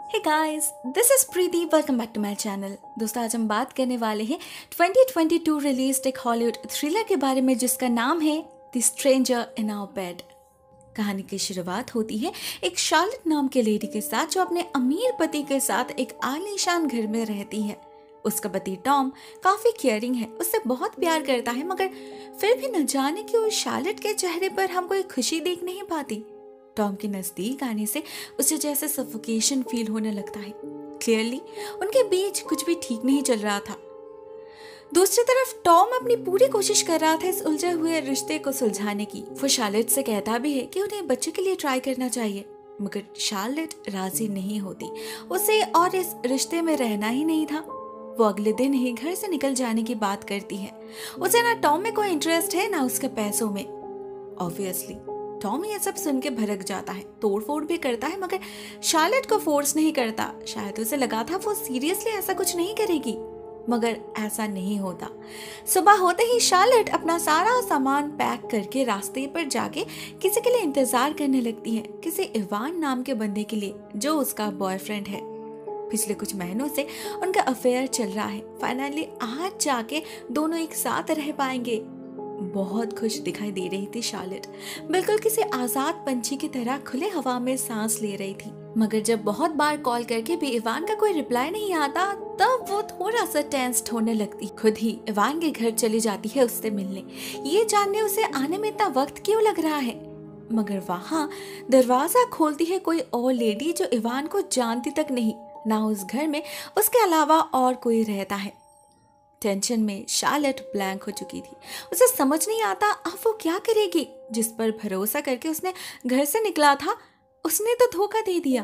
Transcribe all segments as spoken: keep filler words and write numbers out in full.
Hey guys, this is Preeti. Welcome back to my channel. दोस्तों, आज हम बात करने वाले हैं ट्वेंटी ट्वेंटी टू रिलीज्ड एक हॉलीवुड थ्रिलर के बारे में जिसका नाम है the stranger in our bed. कहानी की शुरुआत होती है एक शार्लेट नाम के लेडी के साथ जो अपने अमीर पति के साथ एक आलीशान घर में रहती है। उसका पति टॉम काफी केयरिंग है, उससे बहुत प्यार करता है, मगर फिर भी न जाने क्यों उस शार्लेट के चेहरे पर हम कोई खुशी देख नहीं पाती। टॉम के नजदीक आने से उसे जैसे सफोकेशन फील होने लगता है। क्लियरली उनके बीच कुछ भी ठीक नहीं चल रहा था। दूसरी तरफ टॉम अपनी पूरी कोशिश कर रहा था इस उलझे हुए रिश्ते को सुलझाने की। वो शार्लेट से कहता भी है कि उन्हें बच्चे के लिए ट्राई करना चाहिए, मगर शार्लेट राजी नहीं होती। उसे और इस रिश्ते में रहना ही नहीं था। वो अगले दिन ही घर से निकल जाने की बात करती है। उसे ना टॉम में कोई इंटरेस्ट है ना उसके पैसों में। ऑब्वियसली टॉम ये सब सुन के भड़क जाता है, तोड़ फोड़ भी करता है, मगर शार्लेट को फोर्स नहीं करता। शायद उसे लगा था वो सीरियसली ऐसा कुछ नहीं करेगी, मगर ऐसा नहीं होता। सुबह होते ही शार्लेट अपना सारा सामान पैक करके रास्ते पर जाके किसी के लिए इंतजार करने लगती है, किसी इवान नाम के बंदे के लिए जो उसका बॉयफ्रेंड है। पिछले कुछ महीनों से उनका अफेयर चल रहा है। फाइनली आज जाके दोनों एक साथ रह पाएंगे। बहुत खुश दिखाई दे रही थी शार्लेट, बिल्कुल किसी आजाद पंछी की तरह खुले हवा में सांस ले रही थी। मगर जब बहुत बार कॉल करके भी इवान का कोई रिप्लाई नहीं आता, तब वो थोड़ा सा टेंस्ड होने लगती। खुद ही इवान के घर चली जाती है उससे मिलने, ये जानने उसे आने में इतना वक्त क्यों लग रहा है। मगर वहाँ दरवाजा खोलती है कोई और लेडी जो इवान को जानती तक नहीं, ना उस घर में उसके अलावा और कोई रहता है। टेंशन में शार्लेट ब्लैंक हो चुकी थी। उसे समझ नहीं आता अब वो क्या करेगी। जिस पर भरोसा करके उसने घर से निकला था, उसने तो धोखा दे दिया।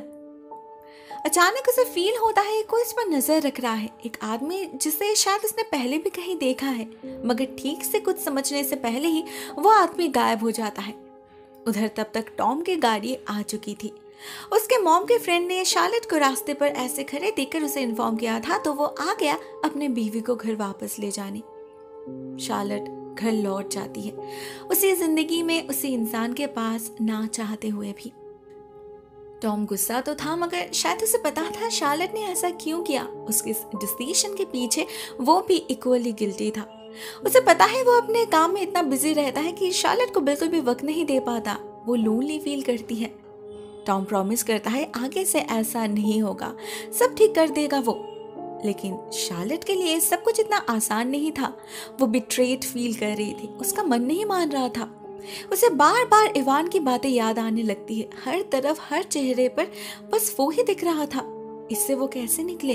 अचानक उसे फील होता है कोई इस पर नजर रख रहा है, एक आदमी जिसे शायद उसने पहले भी कहीं देखा है, मगर ठीक से कुछ समझने से पहले ही वो आदमी गायब हो जाता है। उधर तब तक टॉम की गाड़ी आ चुकी थी। उसके मॉम के फ्रेंड ने शार्लेट को रास्ते पर ऐसे खड़े देखकर उसे इन्फॉर्म किया था, तो वो आ गया अपने बीवी को घर वापस ले जाने। शार्लेट घर लौट जाती है, उसी जिंदगी में उसी इंसान के पास ना चाहते हुए भी। टॉम गुस्सा तो था, मगर शायद उसे पता था शार्लेट ने ऐसा क्यों किया। उसके इस डिसीजन के पीछे वो भी इक्वली गिल्टी था। उसे पता है वो अपने काम में इतना बिजी रहता है कि शार्लेट को बिल्कुल भी वक्त नहीं दे पाता। वो लोनली फील करती है। टॉम प्रॉमिस करता है आगे से ऐसा नहीं होगा, सब ठीक कर देगा वो। लेकिन शार्लेट के लिए सब कुछ इतना आसान नहीं था। वो बिट्रेड फील कर रही थी, उसका मन नहीं मान रहा था। उसे बार बार इवान की बातें याद आने लगती है। हर तरफ हर चेहरे पर बस वो ही दिख रहा था। इससे वो कैसे निकले।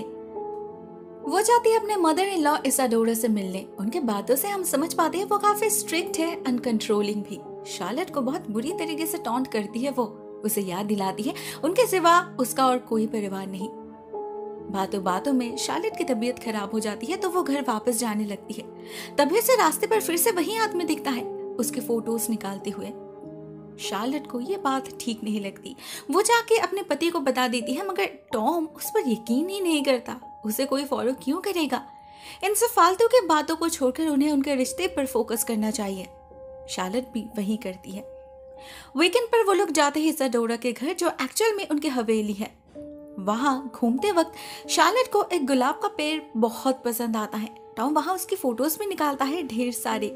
वो जाती है अपने मदर इन लॉ इसाडोरा से मिलने। उनके बातों से हम समझ पाते हैं वो काफी स्ट्रिक्ट है, अनकंट्रोलिंग भी। शार्लेट को बहुत बुरी तरीके से टॉन्ट करती है। वो उसे याद दिलाती है उनके सिवा उसका और कोई परिवार नहीं। बातों बातों में शार्लेट की तबीयत खराब हो जाती है, तो वो घर वापस जाने लगती है। तभी से रास्ते पर फिर से वही आदमी दिखता है, उसके फोटोज निकालते हुए। शार्लेट को ये बात ठीक नहीं लगती। वो जाके अपने पति को बता देती है, मगर टॉम उस पर यकीन ही नहीं करता। उसे कोई फॉलो क्यों करेगा। इन सब फालतू के बातों को छोड़कर उन्हें उनके रिश्ते पर फोकस करना चाहिए। शार्लेट भी वही करती है। वीकेंड पर वो लोग जाते हैं इसाडोरा के घर, जो एक्चुअल में उनकी हवेली है। वहां घूमते वक्त शार्लेट को एक गुलाब का पेड़ बहुत पसंद आता है। टॉम वहां उसकी फोटोज भी निकालता है ढेर सारे।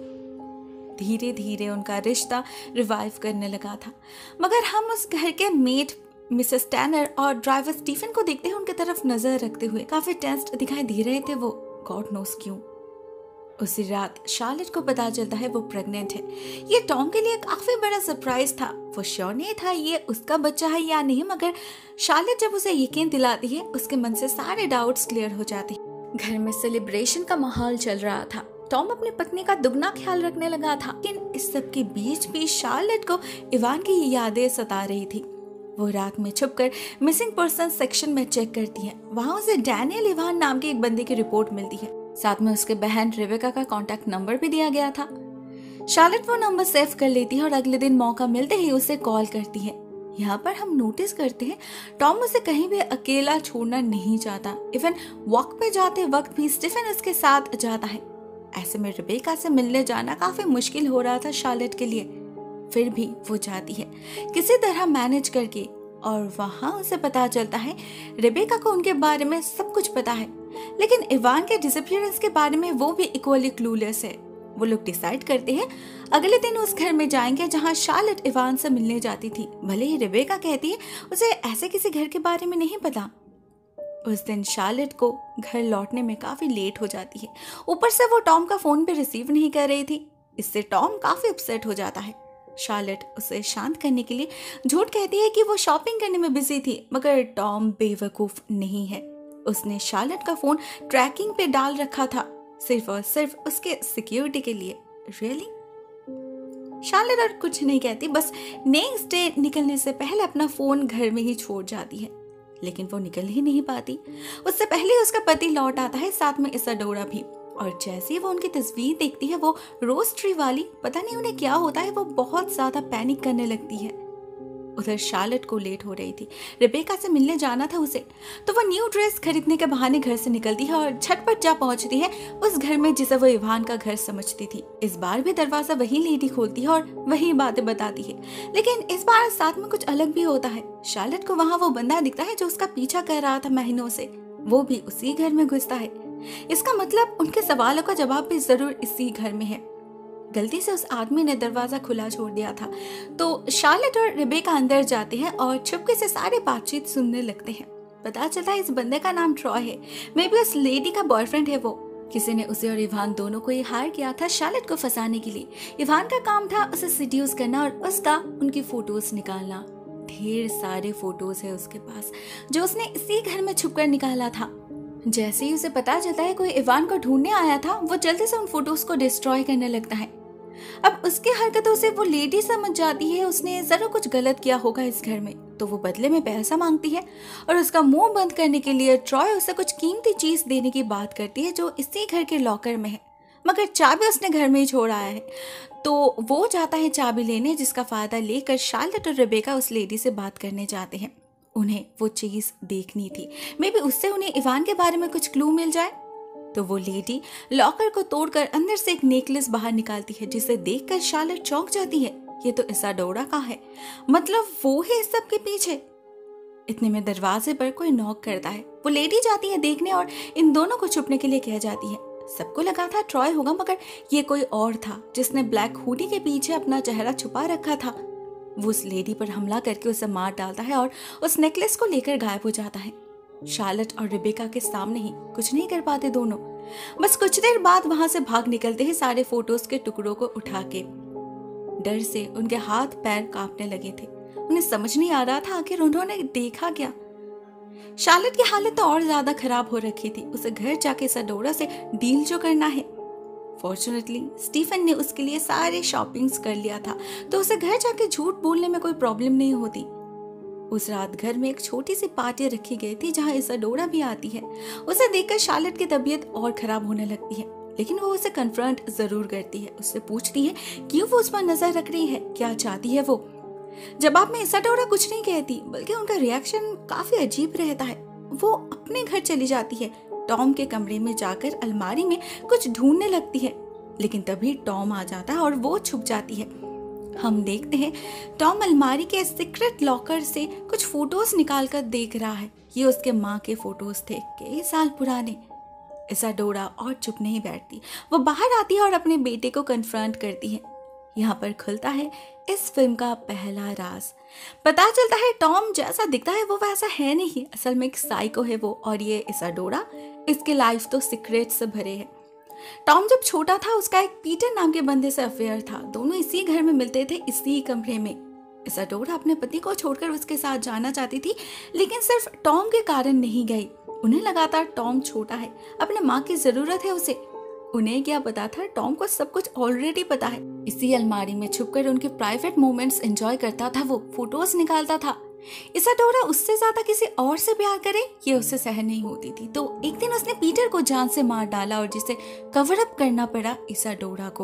धीरे धीरे उनका रिश्ता रिवाइव करने लगा था। मगर हम उस घर के मेड मिसेस टैनर और ड्राइवर स्टीफन को देखते हैं उनकी तरफ नजर रखते हुए। काफी टेंस्ड दिखाई दे रहे थे वो, गॉड नोस क्यों। उसी रात शार्लेट को पता चलता है वो प्रेग्नेंट है। ये टॉम के लिए काफी बड़ा सरप्राइज था। वो श्योर नहीं था ये उसका बच्चा है या नहीं, मगर शार्लेट जब उसे यकीन दिलाती है, उसके मन से सारे डाउट्स क्लियर हो जाते हैं। घर में सेलिब्रेशन का माहौल चल रहा था। टॉम अपनी पत्नी का दुगना ख्याल रखने लगा था, लेकिन इस सब के बीच भी शार्लेट को इवान की यादें सता रही थी। वो रात में छुपकर मिसिंग पर्सन सेक्शन में चेक करती है। वहाँ उसे डैनियल इवान नाम के एक बंदे की रिपोर्ट मिलती है। साथ में उसके बहन रेबेका का कांटेक्ट नंबर भी दिया गया था। शार्लेट वो नंबर सेव कर लेती है और अगले दिन मौका मिलते ही उसे कॉल करती है। यहाँ पर हम नोटिस करते हैं टॉम उसे कहीं भी अकेला छोड़ना नहीं चाहता। इवन वॉक पे जाते वक्त भी स्टीफन उसके साथ जाता है। ऐसे में रेबेका से मिलने जाना काफी मुश्किल हो रहा था शार्लेट के लिए। फिर भी वो जाती है, किसी तरह मैनेज करके और वहाँ उसे पता चलता है रेबेका को उनके बारे में सब कुछ पता है, लेकिन इवान के डिसअपीयरेंस के बारे में वो भी इक्वली क्लूलेस है। वो लोग डिसाइड करते हैं अगले दिन उस घर में जाएंगे जहाँ शार्लेट इवान से मिलने जाती थी। भले ही रेबेका कहती है उसे ऐसे किसी घर के बारे में नहीं पता। उस दिन शार्लेट को घर लौटने में काफी लेट हो जाती है। ऊपर से वो टॉम का फोन भी रिसीव नहीं कर रही थी। इससे टॉम काफी अपसेट हो जाता है। शार्लेट उसे शांत करने के लिए झूठ कहती है कि वो शॉपिंग करने में बिजी थी, मगर टॉम बेवकूफ नहीं है। उसने शार्लेट का फोन ट्रैकिंग पे डाल रखा था, सिर्फ और सिर्फ उसके सिक्योरिटी के लिए। रियली? शार्लेट और कुछ नहीं कहती, बस नेक्स्ट डे निकलने से पहले अपना फोन घर में ही छोड़ जाती है। लेकिन वो निकल ही नहीं पाती। उससे पहले उसका पति लौट आता है, साथ में इसाडोरा भी। और जैसे ही वो उनकी तस्वीर देखती है, वो रोज ट्री वाली, पता नहीं उन्हें क्या होता है, वो बहुत ज्यादा पैनिक करने लगती है। उधर शार्लेट को लेट हो रही थी, रेबेका से मिलने जाना था उसे, तो वो न्यू ड्रेस खरीदने के बहाने घर से निकलती है और झटपट जा पहुंचती है उस घर में जिसे वो इवान का घर समझती थी। इस बार भी दरवाजा वही लेडी खोलती है और वही बातें बताती है, लेकिन इस बार साथ में कुछ अलग भी होता है। शार्लेट को वहाँ वो बंदा दिखता है जो उसका पीछा कर रहा था महीनों से, वो भी उसी घर में घुसता है। इसका मतलब उनके सवालों का जवाब भी जरूर इसी घर में है। गलती से उस आदमी ने दरवाजा खुला छोड़ दिया था, तो शार्लेट और रेबेका अंदर जाते हैं और चुपके से सारी बातचीत सुनने लगते हैं। पता चलता है इस बंदे का नाम ट्रॉय है, मे बी उस लेडी का बॉयफ्रेंड है। वो किसी ने उसे और इवान दोनों को ही हायर किया था शार्लेट को फंसाने के लिए। इवान का काम था उसे सीड्यूस करना और उसका उनकी फोटोज निकालना। ढेर सारे फोटोज है उसके पास जो उसने इसी घर में छुपकर निकाला था। जैसे ही उसे पता चलता है कोई इवान को ढूंढने आया था, वो जल्दी से उन फोटोज को डिस्ट्रॉय करने लगता है। अब उसकी हरकतों से वो लेडी समझ जाती है उसने जरूर कुछ गलत किया होगा इस घर में, तो वो बदले में पैसा मांगती है और उसका मुंह बंद करने के लिए ट्रॉय उसे कुछ कीमती चीज देने की बात करती है जो इसी घर के लॉकर में है, मगर चाबी उसने घर में ही छोड़ आया है। तो वो जाता है चाबी लेने, जिसका फायदा लेकर शार्लेट और रेबेका उस लेडी से बात करने जाते हैं। उन्हें वो चीज देखनी थी, मे बी उससे उन्हें इवान के बारे में कुछ क्लू मिल जाए। तो वो लेडी लॉकर को तोड़कर अंदर से एक नेकलेस बाहर निकालती है, जिसे देखकर शार्लेट चौंक जाती है। ये तो इसाडोरा का है, मतलब वो है इस सब के पीछे। इतने में दरवाजे पर कोई नॉक करता है। वो लेडी जाती है देखने और इन दोनों को छुपने के लिए कह जाती है। सबको लगा था ट्रॉय होगा, मगर ये कोई और था जिसने ब्लैक हुडी के पीछे अपना चेहरा छुपा रखा था। वो उस लेडी पर हमला करके उसे मार डालता है और उस नेकलेस को लेकर गायब हो जाता है। शार्लेट और रेबेका के सामने ही कुछ नहीं कर पाते दोनों। बस कुछ देर बाद वहां से भाग निकलते हैं सारे फोटोज के टुकड़ों को उठा के। डर से उनके हाथ पैर कांपने लगे थे। उन्हें समझ नहीं आ रहा था आखिर उन्होंने देखा क्या। शार्लेट की हालत तो और ज्यादा खराब हो रखी थी। उसे घर जाके इसाडोरा से डील जो करना है। फॉर्चुनेटली स्टीफन ने उसके लिए सारे शॉपिंग्स कर लिया था, तो उसे घर जाके झूठ बोलने में कोई प्रॉब्लम नहीं होती। उस रात घर में एक छोटी सी पार्टी रखी गई थी जहाँ इसाडोरा भी आती है। उसे देखकर शार्लेट की तबीयत और खराब होने लगती है, लेकिन वो उसे कन्फ्रंट जरूर करती है। उससे पूछती है क्यों वो उस पर नजर रख रही है, क्या चाहती है वो। जवाब में इसाडोरा कुछ नहीं कहती, बल्कि उनका रिएक्शन काफी अजीब रहता है। वो अपने घर चली जाती है, टॉम के कमरे में जाकर अलमारी में कुछ ढूंढने लगती है, लेकिन तभी टॉम आ जाता है और वो छुप जाती है। हम देखते हैं टॉम अलमारी के सीक्रेट लॉकर से कुछ फोटोज निकाल कर देख रहा है। ये उसके माँ के फोटोज थे, कई साल पुराने। इसाडोरा और चुप नहीं बैठती। वो बाहर आती है और अपने बेटे को कन्फ्रंट करती है। यहाँ पर खुलता है इस फिल्म का पहला राज। पता चलता है टॉम जैसा दिखता है वो वैसा है नहीं, असल में एक साइको है वो, और ये इसाडोरा, इसके लाइफ तो सीक्रेट से भरे है। टॉम जब छोटा था उसका एक पीटर नाम के बंदे से अफेयर था। दोनों इसी घर में मिलते थे, इसी कमरे में। इसाडोरा अपने पति को छोड़कर उसके साथ जाना चाहती थी, लेकिन सिर्फ टॉम के कारण नहीं गई। उन्हें लगा था टॉम छोटा है, अपने माँ की जरूरत है उसे। उन्हें क्या पता था टॉम को सब कुछ ऑलरेडी पता है। इसी अलमारी में छुपकर उनके प्राइवेट मोमेंट्स एंजॉय करता था, वो फोटोज निकालता था। इसाडोरा उससे ज्यादा किसी और से प्यार करे ये उसे सहन नहीं होती थी, तो एक दिन उसने पीटर को जान से मार डाला और जिसे कवर अप करना पड़ा इसाडोरा को।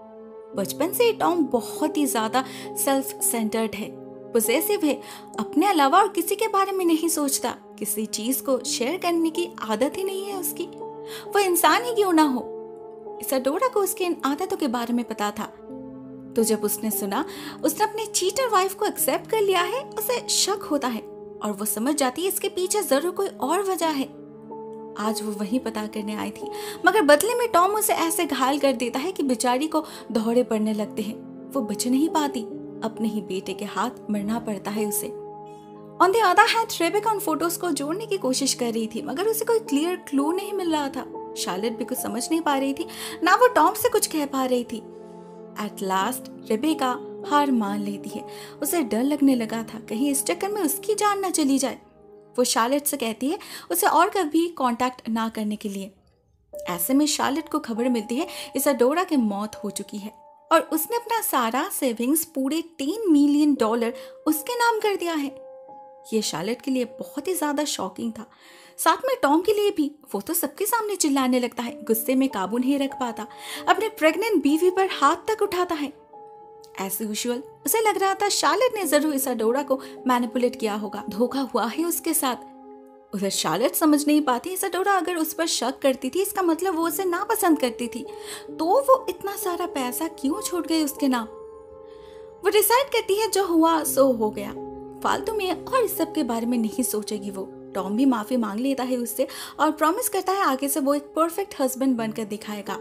बचपन से टॉम बहुत ही ज्यादा सेल्फ सेंटर्ड है, पोसेसिव है, अपने अलावा और किसी के बारे में नहीं सोचता। किसी चीज को शेयर करने की आदत ही नहीं है उसकी, वो इंसान ही क्यों ना हो। इसाडोरा को उसके इन आदतों के बारे में पता था। तो जब उसने सुना उसने अपने चीटर वाइफ को एक्सेप्ट कर लिया है, उसे शक होता है और वो समझ जाती है इसके पीछे जरूर कोई और वजह है। आज वो वही पता करने आई थी, मगर बदले में टॉम उसे ऐसे घायल कर देता है कि बेचारी को दौड़े पड़ने लगते हैं। वो बच नहीं पाती, अपने ही बेटे के हाथ मरना पड़ता है उसे। On the other hand Rebecca उन फोटोज को जोड़ने की कोशिश कर रही थी, मगर उसे कोई क्लियर क्लू नहीं मिल रहा था। शार्लेट भी कुछ समझ नहीं पा रही थी, ना वो टॉम से कुछ कह पा रही थी। एट लास्ट रेबेका हार मान लेती है। उसे डर लगने लगा था कहीं इस चक्कर में उसकी जान न चली जाए। वो शार्लेट से कहती है उसे और कभी कांटेक्ट ना करने के लिए। ऐसे में शार्लेट को खबर मिलती है इसाडोरा की मौत हो चुकी है और उसने अपना सारा सेविंग्स पूरे तीन मिलियन डॉलर उसके नाम कर दिया है। ये शार्लेट के लिए बहुत ही ज्यादा शॉकिंग था, साथ में टॉम के लिए भी। वो तो सबके सामने चिल्लाने लगता है, गुस्से में काबू नहीं रख पाता, अपने प्रेग्नेंट बीवी पर हाथ तक उठाता है। एज यूजुअल उसे लग रहा था शार्लेट ने जरूर इसाडोरा को मैनिपुलेट किया होगा, धोखा हुआ है उसके साथ। उधर शार्लेट समझ नहीं पाती इसाडोरा अगर उस पर शक करती थी इसका मतलब वो उसे नापसंद करती थी, तो वो इतना सारा पैसा क्यों छोड़ गई उसके नाम। वो डिसाइड करती है जो हुआ सो हो गया, फालतू में और इस सब के बारे में नहीं सोचेगी वो। टॉम भी माफी मांग लेता है उससे और प्रॉमिस करता है आगे से वो एक परफेक्ट हस्बैंड बनकर दिखाएगा।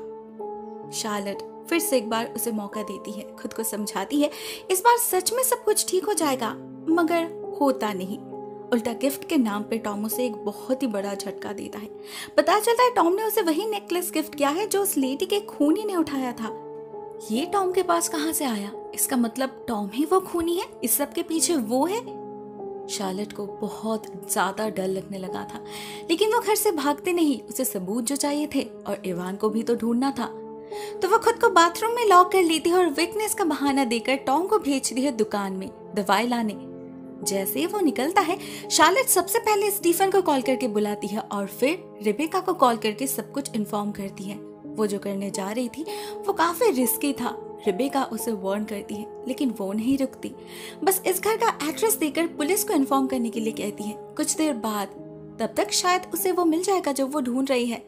शार्लेट फिर से एक बार उसे मौका देती है, खुद को समझाती है इस बार सच में सब कुछ ठीक हो जाएगा, मगर होता नहीं। उल्टा गिफ्ट के नाम पे टॉम उसे एक बहुत ही बड़ा झटका देता है। पता चलता है टॉम ने उसे वही नेकलेस गिफ्ट किया है जो उस लेडी के खूनी ने उठाया था। ये टॉम के पास कहां से आया? इसका मतलब टॉम ही वो खूनी है, इस सब के पीछे वो है। शार्लेट को बहुत ज्यादा डर लगने लगा था, लेकिन वो घर से भागते नहीं, उसे सबूत जो चाहिए थे और इवान को भी तो ढूंढना था। तो वो खुद को बाथरूम में लॉक कर लेती है और वीकनेस का बहाना देकर टॉम को भेजती है दुकान में दवाई लाने। जैसे ही वो निकलता है शार्लेट सबसे पहले स्टीफन को कॉल करके बुलाती है और फिर रेबेका को कॉल करके सब कुछ इन्फॉर्म करती है। वो जो करने जा रही थी वो काफी रिस्की था। रेबेका उसे वार्न करती है, लेकिन वो नहीं रुकती, बस इस घर का एड्रेस देकर पुलिस को इन्फॉर्म करने के लिए कहती है। कुछ देर बाद, तब तक शायद उसे वो मिल जाएगा जो वो ढूंढ रही है।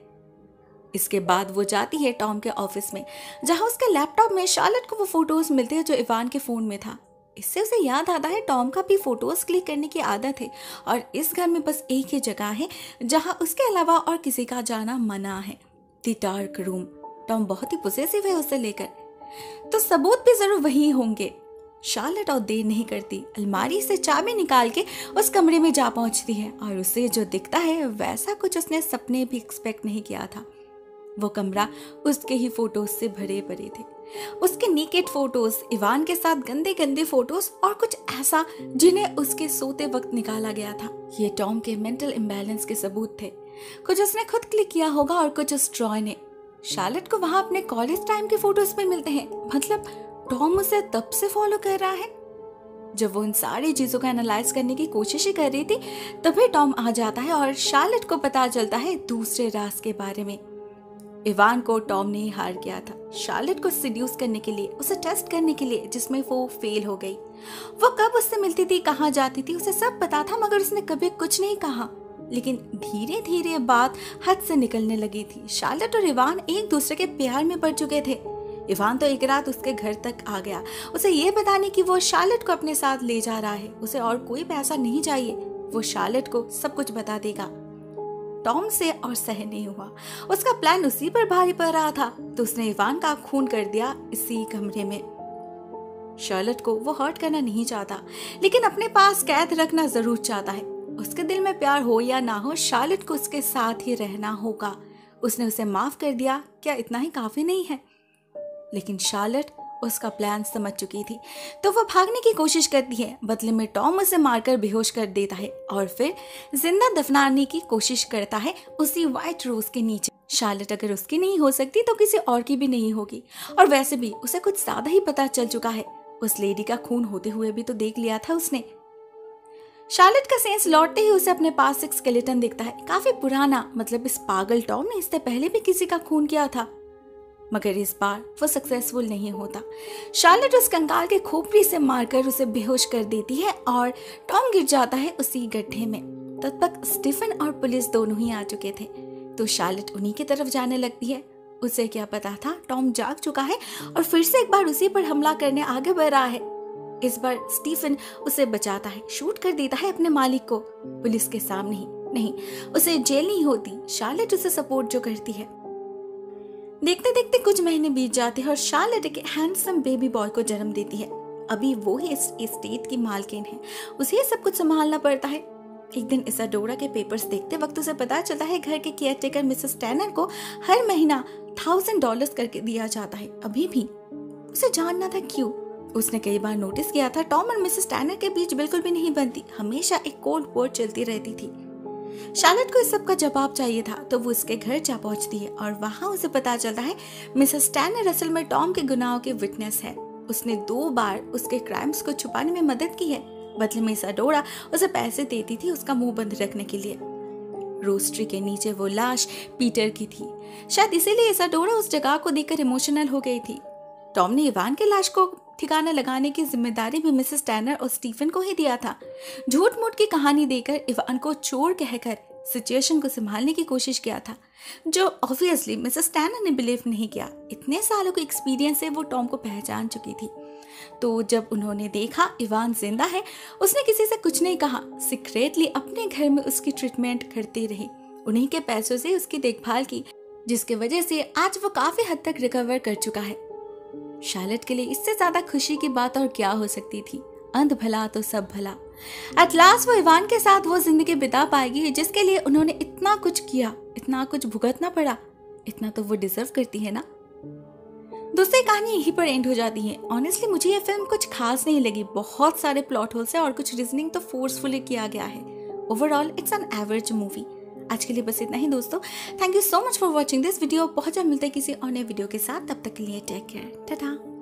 इसके बाद वो जाती है टॉम के ऑफिस में, जहां उसके लैपटॉप में शार्लेट को वो फोटोज मिलते हैं जो इवान के फोन में था। इससे उसे याद आता है टॉम का भी फोटोज क्लिक करने की आदत है और इस घर में बस एक ही जगह है जहां उसके अलावा और किसी का जाना मना है, द डार्क रूम। टॉम बहुत ही पोसेसिव है उसे लेकर, तो सबूत भी जरूर वही होंगे। शार्लेट और देर नहीं करती, अलमारी से चाबी निकाल के उस कमरे में जा पहुंचती है और उसे जो दिखता है वैसा कुछ उसने सपने भी एक्सपेक्ट नहीं किया था। वो कमरा उसके ही फोटोज से भरे पड़े थे, उसके नेकेड फोटोज, इवान के साथ गंदे गंदे फोटोज और कुछ ऐसा जिन्हें उसके सोते वक्त निकाला गया था। ये टॉम के मेंटल इम्बैलेंस के सबूत थे। कुछ उसने खुद क्लिक किया होगा और कुछ उस ट्रॉय ने। शार्लेट को वहां अपने कॉलेज टाइम के फोटोज भी मिलते हैं, मतलब टॉम उसे तब से फॉलो कर रहा है। जब वो इन सारी चीजों का एनालाइज करने की कोशिश ही कर रही थी तभी टॉम आ जाता है और शार्लेट को पता चलता है दूसरे राज के बारे में। इवान को टॉम ने ही हार किया था शार्लेट को सीड्यूस करने के लिए, उसे टेस्ट करने के लिए, जिसमें वो फेल हो गई। वो कब उससे मिलती थी, कहाँ जाती थी, उसे सब पता था, मगर उसने कभी कुछ नहीं कहा। लेकिन धीरे धीरे बात हद से निकलने लगी थी। शार्लेट और इवान एक दूसरे के प्यार में पड़ चुके थे। इवान तो एक रात उसके घर तक आ गया, उसे ये बताने कि वो शार्लेट को अपने साथ ले जा रहा है, उसे और कोई पैसा नहीं चाहिए, वो शार्लेट को सब कुछ बता देगा। टॉम से और सहन नहीं हुआ, उसका प्लान उसी पर भारी पड़ रहा था, तो उसने इवान का खून कर दिया इसी कमरे में। शार्लेट को वो हर्ट करना नहीं चाहता, लेकिन अपने पास कैद रखना जरूर चाहता है। उसके दिल में प्यार हो या ना हो, शार्लेट को उसके साथ ही रहना होगा। उसने उसे माफ कर दिया, क्या इतना ही काफी नहीं है? लेकिन शार्लेट उसका प्लान समझ चुकी थी, तो वो भागने की कोशिश करती है। बदले में टॉम उसे मारकर बेहोश कर देता है और फिर जिंदा दफनाने की कोशिश करता है उसी व्हाइट रोज के नीचे। शार्लेट अगर उसकी नहीं हो सकती तो किसी और की भी नहीं होगी, और वैसे भी उसे कुछ ज्यादा ही पता चल चुका है। उस लेडी का खून होते हुए भी तो देख लिया था उसने। शार्लेट का सेंस लौटते ही उसे अपने पास एक स्केलेटन दिखता है, काफी पुराना, मतलब इस पागल टॉम ने इससे पहले भी किसी का खून किया था, मगर इस बार वो सक्सेसफुल नहीं होता। शार्लेट उस कंकाल के खोपड़ी से मारकर उसे बेहोश कर देती है और टॉम गिर जाता है उसी गड्ढे में। तब तक स्टीफन और पुलिस दोनों ही आ चुके थे, तो शार्लेट उन्हीं की तरफ जाने लगती है। उसे क्या पता था टॉम जाग चुका है और फिर से एक बार उसी पर हमला करने आगे बढ़ रहा है। इस बार स्टीफन उसे बचाता है, शूट कर देता है अपने मालिक को, पुलिस के सामने ही। नहीं, उसे जेल नहीं होती, शार्लेट उसे सपोर्ट जो करती है। देखते देखते कुछ महीने बीत जाते हैं और शार्लेट एक हैंडसम बेबी बॉय को जन्म देती है। अभी वो ही इस एस्टेट की मालकिन है, उसे सब कुछ संभालना पड़ता है। एक दिन इसाडोरा के पेपर्स देखते वक्त उसे पता चलता है घर के केयरटेकर मिसेस टैनर को हर महीना थाउजेंड डॉलर्स करके दिया जाता है। अभी भी उसे जानना था क्यों। उसने कई बार नोटिस किया था टॉम और मिसेस टैनर के बीच बिल्कुल भी नहीं बनती, हमेशा एक कोल्ड वॉर चलती रहती थी। शार्लेट को इस सब का जवाब चाहिए था तो वो उसके घर जा पहुंचती है और वहां उसे पता चलता है मिसेस टैनर असल में टॉम के गुनाहों की विटनेस है। उसने दो बार उसके क्राइम्स को छुपाने में मदद की है, बदले में इसाडोरा उसे पैसे देती थी उसका मुंह बंद रखने के लिए। रोज ट्री के नीचे वो लाश पीटर की थी, शायद इसीलिए इसाडोरा उस जगह को देखकर इमोशनल हो गई थी। टॉम ने इवान के लाश को ठिकाना लगाने की जिम्मेदारी भी मिसेस टैनर और स्टीफन को ही दिया था। झूठ मूठ की कहानी देकर इवान को चोर कहकर सिचुएशन को संभालने की कोशिश किया था, जो ऑब्वियसली मिसेस टैनर ने बिलीव नहीं किया। इतने सालों के एक्सपीरियंस से वो टॉम को पहचान चुकी थी। तो जब उन्होंने देखा इवान जिंदा है, उसने किसी से कुछ नहीं कहा, सीक्रेटली अपने घर में उसकी ट्रीटमेंट करती रही, उन्हीं के पैसों से उसकी देखभाल की, जिसकी वजह से आज वो काफी हद तक रिकवर कर चुका है। शार्लेट के लिए इससे ज्यादा खुशी की बात और क्या हो सकती थी। अंध भला तो सब भला। एट लास्ट वो इवान के साथ वो जिंदगी बिता पाएगी जिसके लिए उन्होंने इतना कुछ किया, इतना कुछ भुगतना पड़ा। इतना तो वो डिजर्व करती है ना। दूसरी कहानी यहीं पर एंड हो जाती है। ऑनेस्टली मुझे ये फिल्म कुछ खास नहीं लगी, बहुत सारे प्लॉट होल्स है और कुछ रीजनिंग तो फोर्सफुली किया गया है। Overall it's an average movie. आज के लिए बस इतना ही दोस्तों। Thank you so much for watching this video. बहुत जल्द मिलते हैं किसी और नए वीडियो के साथ, तब तक के लिए टेक केयर, टाटा।